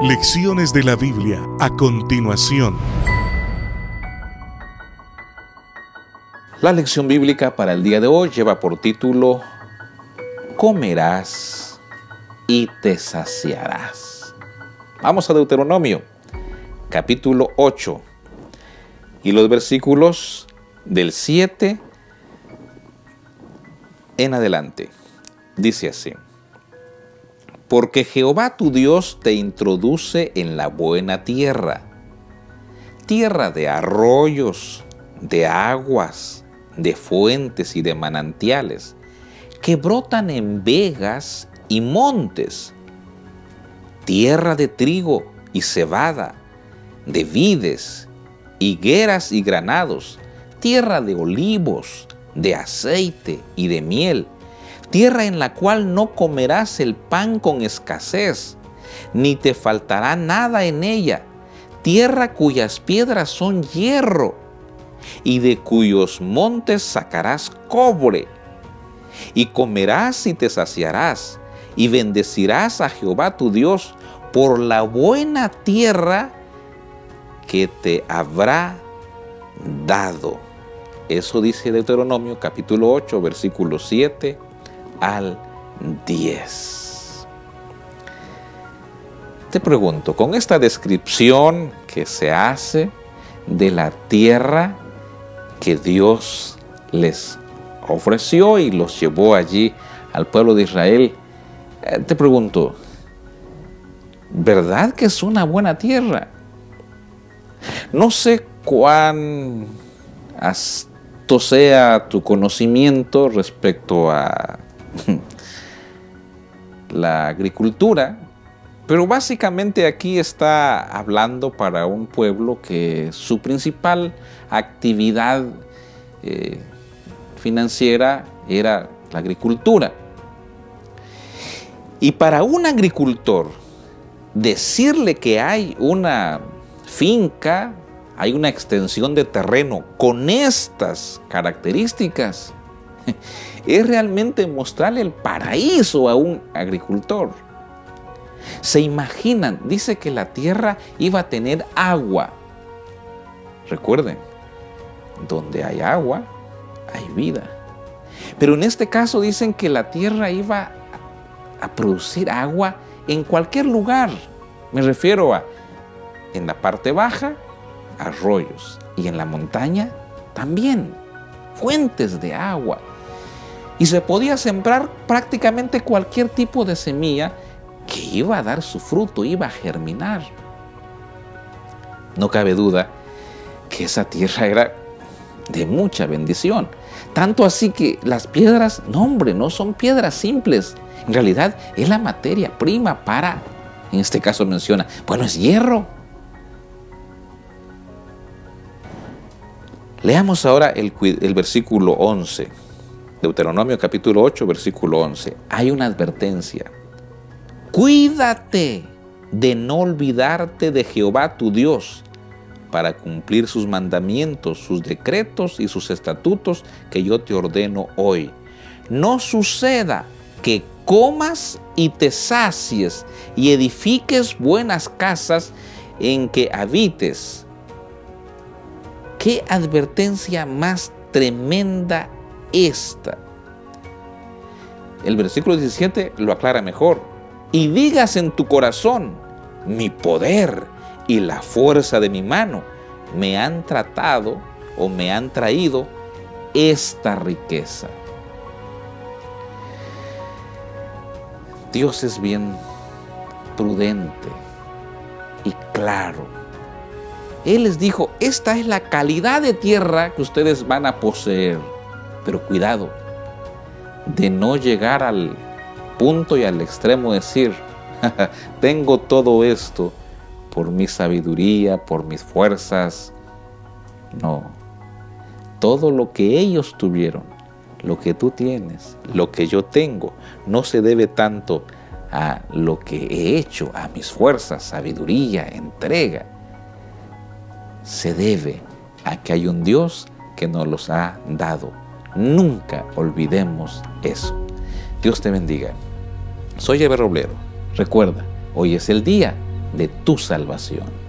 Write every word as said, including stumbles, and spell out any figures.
Lecciones de la Biblia a continuación. La lección bíblica para el día de hoy lleva por título Comerás y te saciarás. Vamos a Deuteronomio, capítulo ocho, y los versículos del siete en adelante. Dice así: Porque Jehová tu Dios te introduce en la buena tierra, tierra de arroyos, de aguas, de fuentes y de manantiales, que brotan en vegas y montes, tierra de trigo y cebada, de vides, higueras y granados, tierra de olivos, de aceite y de miel, tierra en la cual no comerás el pan con escasez, ni te faltará nada en ella, tierra cuyas piedras son hierro, y de cuyos montes sacarás cobre, y comerás y te saciarás, y bendecirás a Jehová tu Dios por la buena tierra que te habrá dado. Eso dice Deuteronomio capítulo ocho, versículo siete al diez. Te pregunto, con esta descripción que se hace de la tierra que Dios les ofreció y los llevó allí al pueblo de Israel, te pregunto, ¿verdad que es una buena tierra? No sé cuán vasto sea tu conocimiento respecto a la agricultura, pero básicamente aquí está hablando para un pueblo que su principal actividad eh, financiera era la agricultura. Y para un agricultor, decirle que hay una finca, hay una extensión de terreno con estas características, es realmente mostrarle el paraíso a un agricultor. Se imaginan, dice que la tierra iba a tener agua. Recuerden, donde hay agua, hay vida. Pero en este caso dicen que la tierra iba a producir agua en cualquier lugar. Me refiero a, en la parte baja, arroyos, y en la montaña también, fuentes de agua. Y se podía sembrar prácticamente cualquier tipo de semilla que iba a dar su fruto, iba a germinar. No cabe duda que esa tierra era de mucha bendición. Tanto así que las piedras, no hombre, no son piedras simples. En realidad es la materia prima para, en este caso menciona, bueno, es hierro. Leamos ahora el, el versículo once. Deuteronomio capítulo ocho, versículo once. Hay una advertencia. Cuídate de no olvidarte de Jehová tu Dios, para cumplir sus mandamientos, sus decretos y sus estatutos que yo te ordeno hoy. No suceda que comas y te sacies y edifiques buenas casas en que habites. ¿Qué advertencia más tremenda esta? El versículo diecisiete lo aclara mejor. Y digas en tu corazón, mi poder y la fuerza de mi mano me han tratado o me han traído esta riqueza. Dios es bien prudente y claro. Él les dijo, esta es la calidad de tierra que ustedes van a poseer. Pero cuidado de no llegar al punto y al extremo de decir, tengo todo esto por mi sabiduría, por mis fuerzas. No. Todo lo que ellos tuvieron, lo que tú tienes, lo que yo tengo, no se debe tanto a lo que he hecho, a mis fuerzas, sabiduría, entrega. Se debe a que hay un Dios que nos los ha dado. Nunca olvidemos eso. Dios te bendiga. Soy Eber Roblero. Recuerda, hoy es el día de tu salvación.